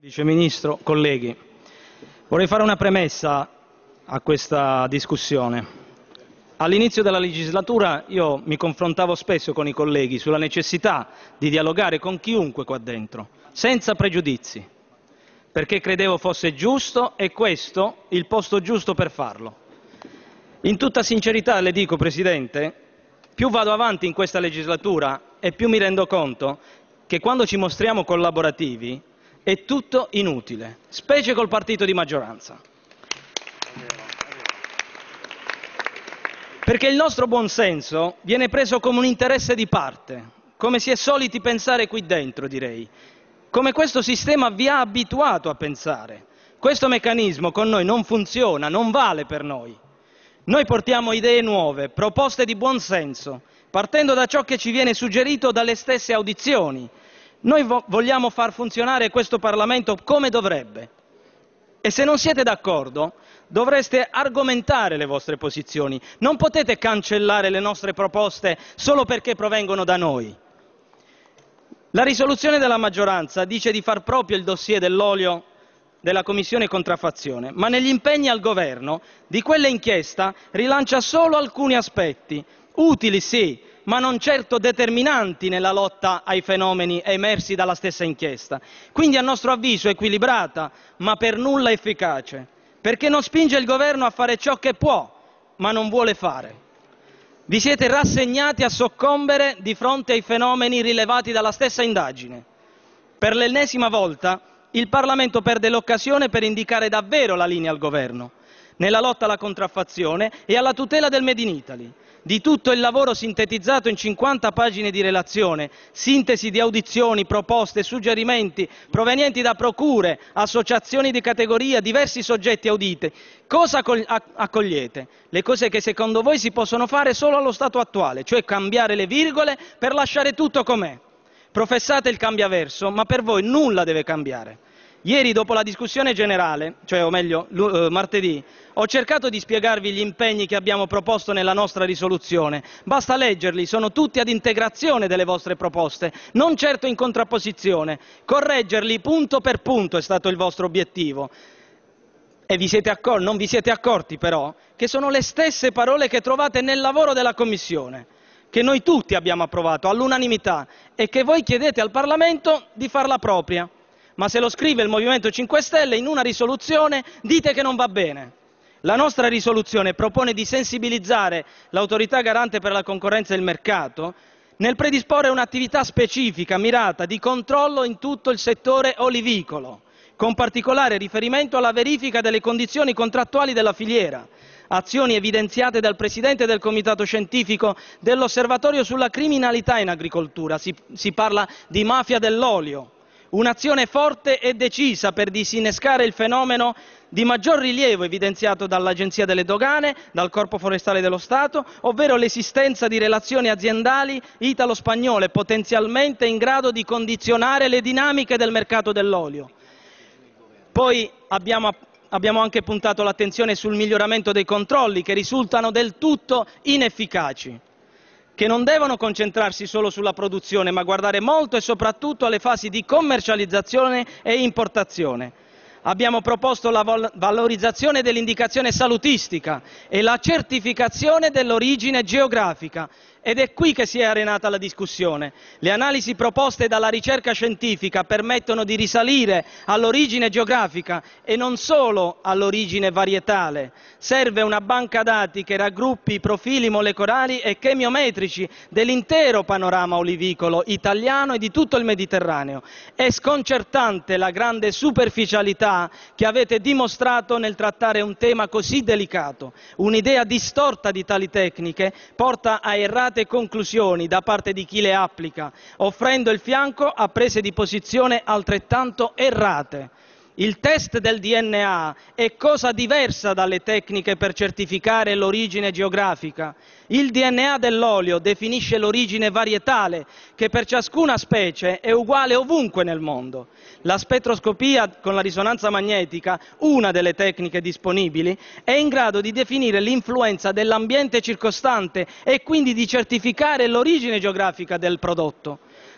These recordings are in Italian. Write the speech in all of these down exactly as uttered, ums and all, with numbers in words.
Vice Ministro, colleghi, vorrei fare una premessa a questa discussione. All'inizio della legislatura io mi confrontavo spesso con i colleghi sulla necessità di dialogare con chiunque qua dentro, senza pregiudizi, perché credevo fosse giusto e questo il posto giusto per farlo. In tutta sincerità le dico, Presidente, più vado avanti in questa legislatura e più mi rendo conto che quando ci mostriamo collaborativi è tutto inutile, specie col partito di maggioranza. Perché il nostro buonsenso viene preso come un interesse di parte, come si è soliti pensare qui dentro, direi, come questo sistema vi ha abituato a pensare. Questo meccanismo con noi non funziona, non vale per noi. Noi portiamo idee nuove, proposte di buonsenso, partendo da ciò che ci viene suggerito dalle stesse audizioni. Noi vo- vogliamo far funzionare questo Parlamento come dovrebbe e se non siete d'accordo dovreste argomentare le vostre posizioni, non potete cancellare le nostre proposte solo perché provengono da noi. La risoluzione della maggioranza dice di far proprio il dossier dell'olio della Commissione Contraffazione, ma negli impegni al Governo di quella inchiesta rilancia solo alcuni aspetti, utili sì, ma non certo determinanti nella lotta ai fenomeni emersi dalla stessa inchiesta. Quindi a nostro avviso equilibrata, ma per nulla efficace, perché non spinge il Governo a fare ciò che può, ma non vuole fare. Vi siete rassegnati a soccombere di fronte ai fenomeni rilevati dalla stessa indagine. Per l'ennesima volta il Parlamento perde l'occasione per indicare davvero la linea al Governo, nella lotta alla contraffazione e alla tutela del Made in Italy. Di tutto il lavoro sintetizzato in cinquanta pagine di relazione, sintesi di audizioni, proposte, suggerimenti provenienti da procure, associazioni di categoria, diversi soggetti auditi, cosa accogliete? Le cose che secondo voi si possono fare solo allo stato attuale, cioè cambiare le virgole per lasciare tutto com'è. Professate il cambiaverso, ma per voi nulla deve cambiare. Ieri, dopo la discussione generale, cioè o meglio eh, martedì, ho cercato di spiegarvi gli impegni che abbiamo proposto nella nostra risoluzione. Basta leggerli, sono tutti ad integrazione delle vostre proposte, non certo in contrapposizione. Correggerli punto per punto è stato il vostro obiettivo. E vi siete accor- non vi siete accorti però che sono le stesse parole che trovate nel lavoro della Commissione, che noi tutti abbiamo approvato all'unanimità e che voi chiedete al Parlamento di farla propria. Ma se lo scrive il Movimento cinque Stelle in una risoluzione dite che non va bene. La nostra risoluzione propone di sensibilizzare l'autorità garante per la concorrenza e il mercato nel predisporre un'attività specifica, mirata, di controllo in tutto il settore olivicolo, con particolare riferimento alla verifica delle condizioni contrattuali della filiera, azioni evidenziate dal Presidente del Comitato Scientifico dell'Osservatorio sulla criminalità in agricoltura, si, si parla di mafia dell'olio. Un'azione forte e decisa per disinnescare il fenomeno di maggior rilievo evidenziato dall'Agenzia delle Dogane, dal Corpo Forestale dello Stato, ovvero l'esistenza di relazioni aziendali italo-spagnole potenzialmente in grado di condizionare le dinamiche del mercato dell'olio. Poi abbiamo, abbiamo anche puntato l'attenzione sul miglioramento dei controlli che risultano del tutto inefficaci, che non devono concentrarsi solo sulla produzione, ma guardare molto e soprattutto alle fasi di commercializzazione e importazione. Abbiamo proposto la valorizzazione dell'indicazione salutistica e la certificazione dell'origine geografica. Ed è qui che si è arenata la discussione. Le analisi proposte dalla ricerca scientifica permettono di risalire all'origine geografica e non solo all'origine varietale. Serve una banca dati che raggruppi i profili molecolari e chemiometrici dell'intero panorama olivicolo italiano e di tutto il Mediterraneo. È sconcertante la grande superficialità che avete dimostrato nel trattare un tema così delicato. Un'idea distorta di tali tecniche porta a errate conclusioni da parte di chi le applica, offrendo il fianco a prese di posizione altrettanto errate. Il test del D N A è cosa diversa dalle tecniche per certificare l'origine geografica. Il D N A dell'olio definisce l'origine varietale, che per ciascuna specie è uguale ovunque nel mondo. La spettroscopia con la risonanza magnetica, una delle tecniche disponibili, è in grado di definire l'influenza dell'ambiente circostante e quindi di certificare l'origine geografica del prodotto.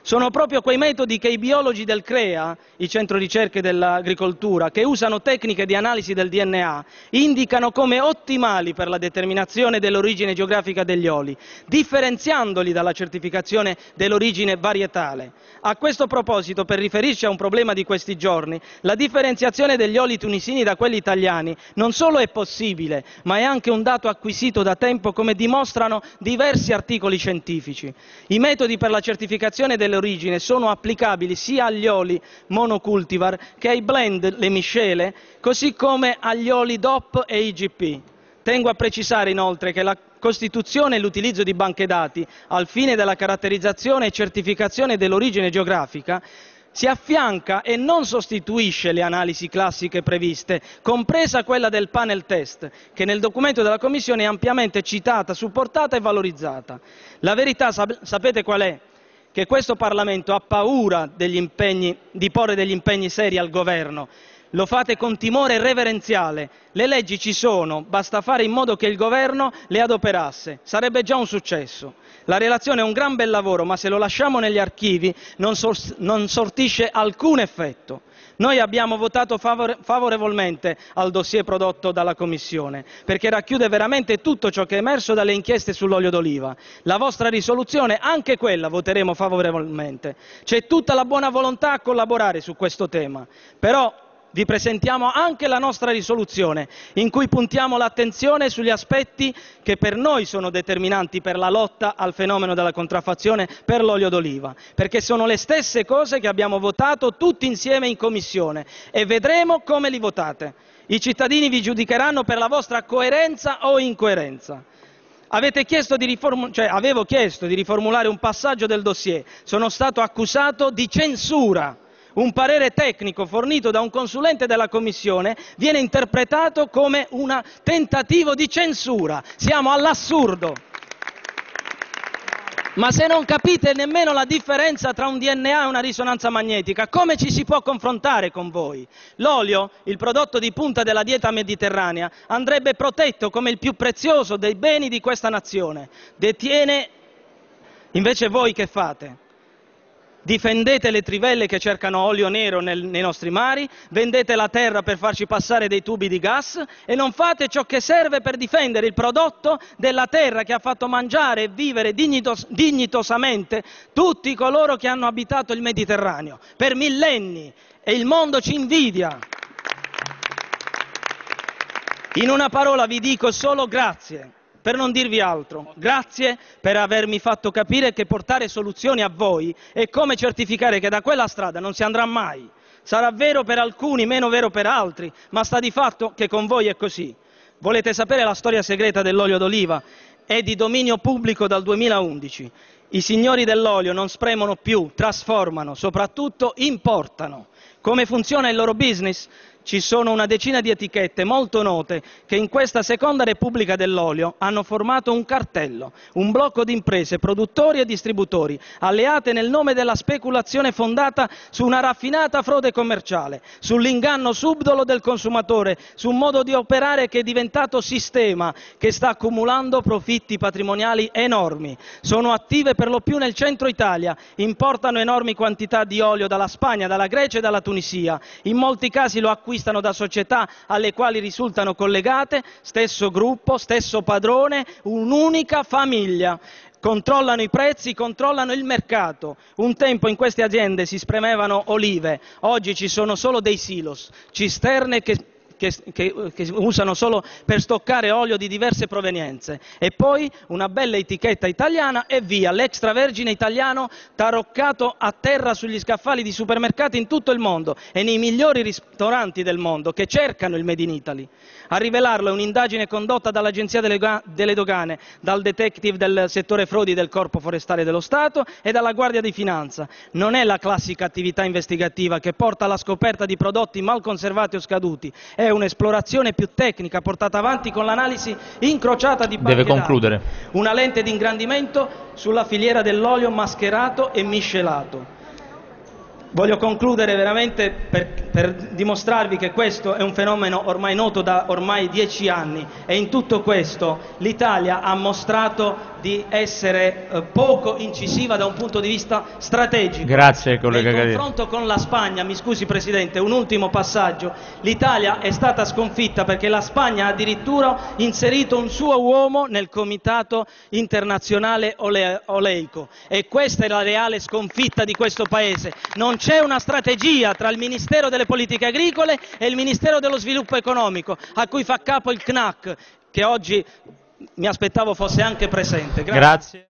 Sono proprio quei metodi che i biologi del CREA, il Centro Ricerche dell'Agricoltura, che usano tecniche di analisi del D N A, indicano come ottimali per la determinazione dell'origine geografica degli oli, differenziandoli dalla certificazione dell'origine varietale. A questo proposito, per riferirci a un problema di questi giorni, la differenziazione degli oli tunisini da quelli italiani non solo è possibile, ma è anche un dato acquisito da tempo, come dimostrano diversi articoli scientifici. I metodi per la certificazione dell'origine sono applicabili sia agli oli monocultivar che ai blend, le miscele, così come agli oli D O P e I G P. Tengo a precisare inoltre che la costituzione e l'utilizzo di banche dati al fine della caratterizzazione e certificazione dell'origine geografica si affianca e non sostituisce le analisi classiche previste, compresa quella del panel test, che nel documento della Commissione è ampiamente citata, supportata e valorizzata. La verità sap- sapete qual è? Che questo Parlamento ha paura degli impegni, di porre degli impegni seri al Governo. Lo fate con timore reverenziale. Le leggi ci sono, basta fare in modo che il Governo le adoperasse. Sarebbe già un successo. La relazione è un gran bel lavoro, ma se lo lasciamo negli archivi non, sor non sortisce alcun effetto. Noi abbiamo votato favore favorevolmente al dossier prodotto dalla Commissione, perché racchiude veramente tutto ciò che è emerso dalle inchieste sull'olio d'oliva. La vostra risoluzione, anche quella voteremo favorevolmente. C'è tutta la buona volontà a collaborare su questo tema, però vi presentiamo anche la nostra risoluzione, in cui puntiamo l'attenzione sugli aspetti che per noi sono determinanti per la lotta al fenomeno della contraffazione per l'olio d'oliva, perché sono le stesse cose che abbiamo votato tutti insieme in Commissione e vedremo come li votate. I cittadini vi giudicheranno per la vostra coerenza o incoerenza. Avete chiesto di cioè, avevo chiesto di riformulare un passaggio del dossier, sono stato accusato di censura. Un parere tecnico fornito da un consulente della Commissione viene interpretato come un tentativo di censura. Siamo all'assurdo. Ma se non capite nemmeno la differenza tra un D N A e una risonanza magnetica, come ci si può confrontare con voi? L'olio, il prodotto di punta della dieta mediterranea, andrebbe protetto come il più prezioso dei beni di questa nazione. Detiene... Invece voi che fate? Difendete le trivelle che cercano olio nero nel, nei nostri mari, vendete la terra per farci passare dei tubi di gas e non fate ciò che serve per difendere il prodotto della terra che ha fatto mangiare e vivere dignitos, dignitosamente tutti coloro che hanno abitato il Mediterraneo per millenni e il mondo ci invidia. In una parola vi dico solo grazie. Per non dirvi altro, grazie per avermi fatto capire che portare soluzioni a voi è come certificare che da quella strada non si andrà mai. Sarà vero per alcuni, meno vero per altri, ma sta di fatto che con voi è così. Volete sapere la storia segreta dell'olio d'oliva? È di dominio pubblico dal duemilaundici. I signori dell'olio non spremono più, trasformano, soprattutto importano. Come funziona il loro business? Ci sono una decina di etichette molto note che in questa seconda repubblica dell'olio hanno formato un cartello, un blocco di imprese, produttori e distributori, alleate nel nome della speculazione fondata su una raffinata frode commerciale, sull'inganno subdolo del consumatore, su un modo di operare che è diventato sistema, che sta accumulando profitti patrimoniali enormi. Sono attive per lo più nel centro Italia, importano enormi quantità di olio dalla Spagna, dalla Grecia e dalla Tunisia. In molti casi lo acquistano da società alle quali risultano collegate, stesso gruppo, stesso padrone, un'unica famiglia. Controllano i prezzi, controllano il mercato. Un tempo in queste aziende si spremevano olive, oggi ci sono solo dei silos, cisterne che Che, che, che usano solo per stoccare olio di diverse provenienze e poi una bella etichetta italiana e via, l'extravergine italiano taroccato a terra sugli scaffali di supermercati in tutto il mondo e nei migliori ristoranti del mondo che cercano il Made in Italy. A rivelarlo è un'indagine condotta dall'Agenzia delle, delle Dogane, dal detective del settore frodi del Corpo Forestale dello Stato e dalla Guardia di Finanza. Non è la classica attività investigativa che porta alla scoperta di prodotti mal conservati o scaduti, è è un'esplorazione più tecnica portata avanti con l'analisi incrociata di banche Deve concludere. dati, una lente di ingrandimento sulla filiera dell'olio mascherato e miscelato. Voglio concludere veramente per, per dimostrarvi che questo è un fenomeno ormai noto da ormai dieci anni e in tutto questo l'Italia ha mostrato di di essere eh, poco incisiva da un punto di vista strategico. Grazie, collega Nel Gadir. confronto con la Spagna, mi scusi Presidente, un ultimo passaggio, l'Italia è stata sconfitta perché la Spagna ha addirittura inserito un suo uomo nel Comitato Internazionale ole Oleico, e questa è la reale sconfitta di questo Paese. Non c'è una strategia tra il Ministero delle Politiche Agricole e il Ministero dello Sviluppo Economico, a cui fa capo il C N A C, che oggi mi aspettavo fosse anche presente. Grazie. Grazie.